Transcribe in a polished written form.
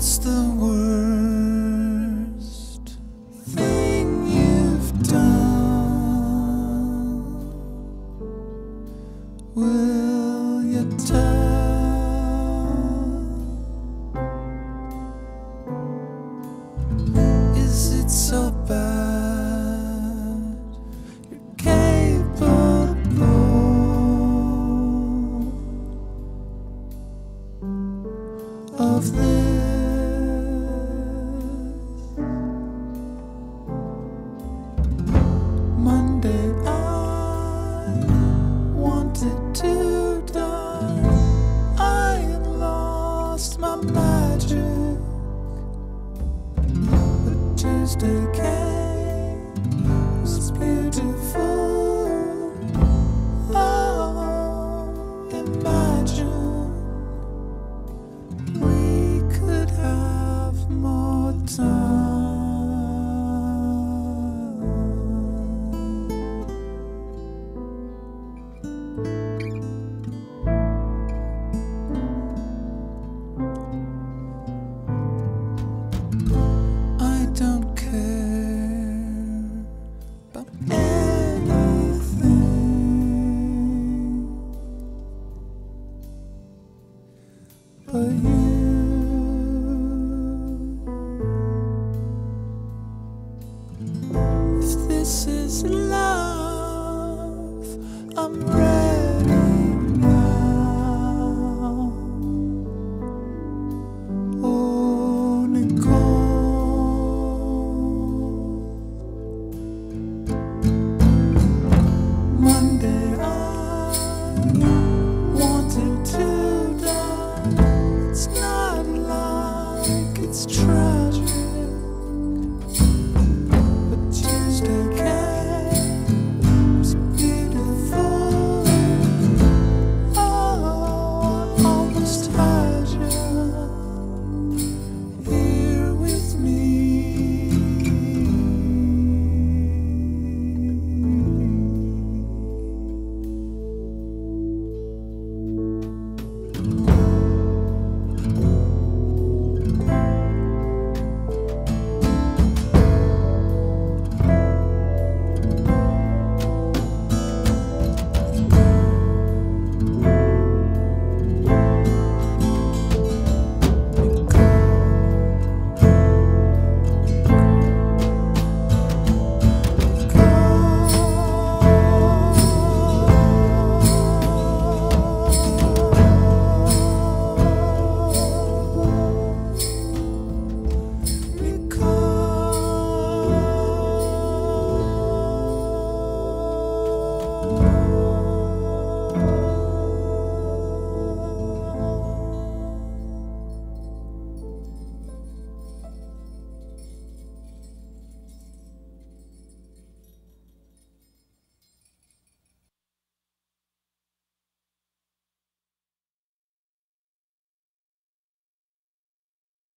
What's the worst thing you've done? Will you tell? Is it so bad you're capable of this? Monday I wanted to die. I had lost my magic, but Tuesday came, it was beautiful. Oh, imagine we could have more time. I don't care about anything but you. If this is love, I'm ready.